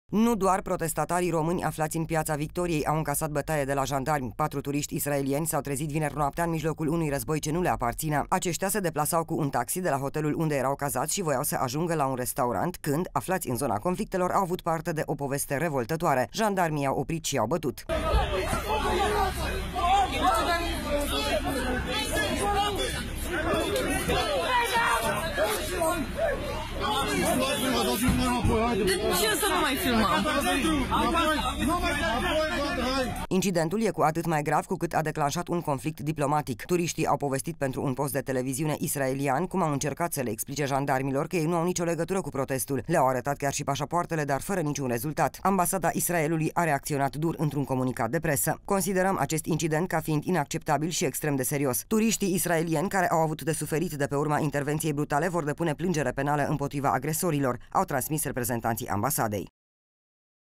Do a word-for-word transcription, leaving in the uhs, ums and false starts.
Nu doar protestatarii români aflați în Piața Victoriei au încasat bătaie de la jandarmi. Patru turiști israelieni s-au trezit vineri noaptea în mijlocul unui război ce nu le aparține. Aceștia se deplasau cu un taxi de la hotelul unde erau cazați și voiau să ajungă la un restaurant când, aflați în zona conflictelor, au avut parte de o poveste revoltătoare. Jandarmii i-au oprit și i-au bătut. De ce să nu mai filmăm? Incidentul e cu atât mai grav cu cât a declanșat un conflict diplomatic. Turiștii au povestit pentru un post de televiziune israelian cum au încercat să le explice jandarmilor că ei nu au nicio legătură cu protestul. Le-au arătat chiar și pașapoartele, dar fără niciun rezultat. Ambasada Israelului a reacționat dur într-un comunicat de presă. Considerăm acest incident ca fiind inacceptabil și extrem de serios. Turiștii israelieni care au avut de suferit de pe urma intervenției brutale vor depune plângere penală împotriva agresorilor, au transmis reprezentanții ambasadei.